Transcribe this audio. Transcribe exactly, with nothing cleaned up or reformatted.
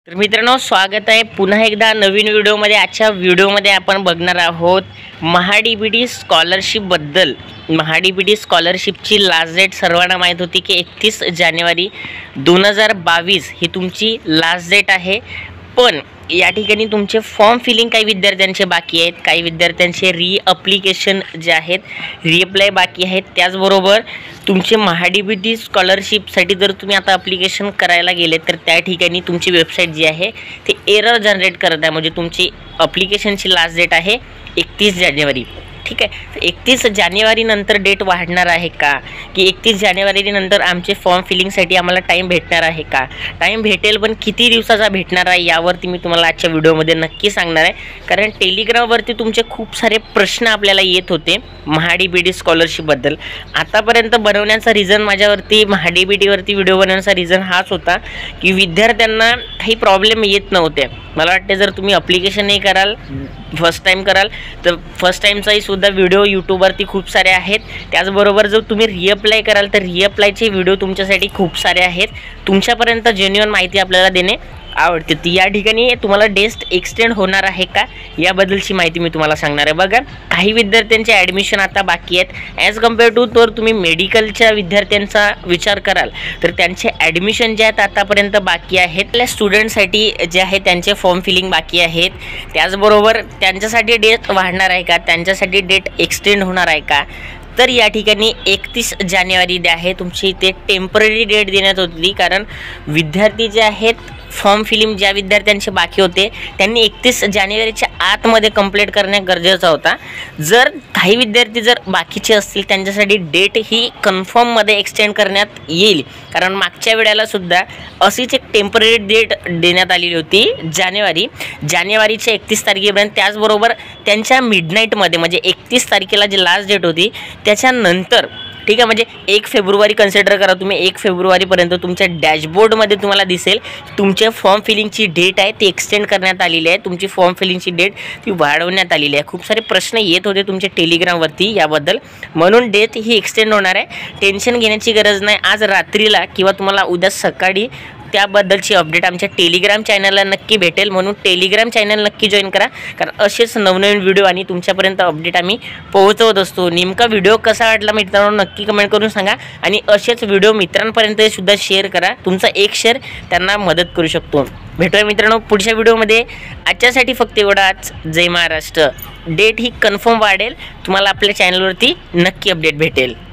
तर मित्रांनो, स्वागत आहे पुन्हा एकदा नवीन व्हिडिओमध्ये। आजच्या व्हिडिओमध्ये आपण बघणार आहोत महा डी बी टी स्कॉलरशिपबद्दल। महा डी बी टी स्कॉलरशिपची लास्ट डेट सर्वांना माहीत होती की एकतीस जानेवारी दोन हजार बावीस ही तुमची लास्ट डेट आहे। पण या ठिकाणी तुमचे फॉर्म फिलिंग काही विद्यार्थ्यांचे बाकी आहेत, काही विद्यार्थ्यांचे री अप्लिकेशन जे आहेत रीअप्लाय बाकी आहेत। त्याचबरोबर तुमचे महा डी बी टी स्कॉलरशिपसाठी जर तुम्ही आता अप्लिकेशन करायला गेले तर त्या ठिकाणी तुमची वेबसाईट जी आहे ते एरर जनरेट करत आहे, म्हणजे तुमची अप्लिकेशनची लास्ट डेट आहे एकतीस जानेवारी। ठीक आहे, एकतीस जानेवारी नंतर डेट वाढणार आहे का, की एकतीस जानेवारी नंतर आमचे फॉर्म फिलिंगसाठी आम्हाला टाईम भेटणार आहे का, टाईम भेटेल पण किती दिवसाचा भेटणार आहे यावरती मी तुम्हाला आजच्या व्हिडिओमध्ये नक्की सांगणार आहे। कारण टेलिग्रामवरती तुमचे खूप सारे प्रश्न आपल्याला येत होते महा डी बी टी स्कॉलरशिपबद्दल। आतापर्यंत बनवण्याचा रिझन, माझ्यावरती महा डी बी टीवरती व्हिडिओ बनवण्याचा रिझन हाच होता की विद्यार्थ्यांना काही प्रॉब्लेम येत नव्हते। मला वाटते जर तुम्ही अप्लिकेशन नाही कराल, फर्स्ट टाइम कराल तर फर्स्ट टाइमचाही सुद्धा व्हिडिओ यूट्यूबवरती खूप सारे आहेत। त्याचबरोबर जर तुम्ही रीअप्लाय कराल तर रीअप्लायचे व्हिडिओ तुमच्यासाठी खूप सारे आहेत। तुमच्यापर्यंत जेन्युइन माहिती आपल्याला देणे आवडते। तर या ठिकाणी तुम्हाला डेट एक्सटेंड होणार आहे का याबद्दलची माहिती मी तुम्हाला सांगणार आहे। बघा, काही विद्यार्थ्यांचे ॲडमिशन आता बाकी आहेत ॲज कम्पेअर टू तर तुम्ही मेडिकलच्या विद्यार्थ्यांचा विचार कराल तर त्यांचे ॲडमिशन जे आहेत आतापर्यंत बाकी आहेत। आपल्या स्टुडंटसाठी जे आहे त्यांचे फॉर्म फिलिंग बाकी आहेत। त्याचबरोबर त्यांच्यासाठी डेट वाढणार आहे का, त्यांच्यासाठी डेट एक्सटेंड होणार आहे का, तर या ठिकाणी एकतीस जानेवारी जे आहे तुमची ते टेम्पररी डेट देण्यात होती। कारण विद्यार्थी जे आहेत फॉर्म फिलिंग ज्या विद्यार्थ्यांचे बाकी होते त्यांनी एकतीस जानेवारीच्या आतमध्ये कंप्लीट करणे गरजेचं होता। जर काही विद्यार्थी जर बाकीचे असतील त्यांच्यासाठी डेट ही कन्फर्ममध्ये एक्सटेंड करण्यात येईल। कारण मागच्या वेळेला सुद्धा अशीच एक टेम्पररी डेट देण्यात आलेली होती जानेवारी जानेवारीच्या एकतीस तारखेपर्यंत। त्याचबरोबर त्यांच्या मिडनाईटमध्ये म्हणजे एकतीस तारखेला जी लास्ट डेट होती त्याच्यानंतर, ठीक आहे, म्हणजे एक फेब्रुवारी कन्सिडर करा तुम्ही, एक फेब्रुवारीपर्यंत तुमच्या डॅशबोर्डमध्ये तुम्हाला दिसेल तुमच्या फॉर्म फिलिंगची डेट आहे ती एक्सटेंड करण्यात आलेली आहे, तुमची फॉर्म फिलिंगची डेट ती वाढवण्यात आलेली आहे। खूप सारे प्रश्न येत होते तुमच्या टेलिग्रामवरती याबद्दल, म्हणून डेट ही एक्सटेंड होणार आहे। टेन्शन घेण्याची गरज नाही। आज रात्रीला किंवा तुम्हाला उद्या सकाळी त्याबद्दलची अपडेट आमच्या टेलिग्राम चॅनलला नक्की भेटेल, म्हणून टेलिग्राम चॅनल नक्की जॉईन करा। कारण असेच नवनवीन व्हिडिओ आणि तुमच्यापर्यंत अपडेट आम्ही पोहोचवत असतो। नेमका व्हिडिओ कसा वाटला मित्रांनो नक्की कमेंट करून सांगा आणि असेच व्हिडिओ मित्रांपर्यंत सुद्धा शेअर करा। तुमचा एक शेअर त्यांना मदत करू शकतो। भेटूया मित्रांनो पुढच्या व्हिडिओमध्ये। आजच्यासाठी फक्त एवढाच। जय महाराष्ट्र। डेट ही कन्फर्म वाढेल, तुम्हाला आपल्या चॅनलवरती नक्की अपडेट भेटेल।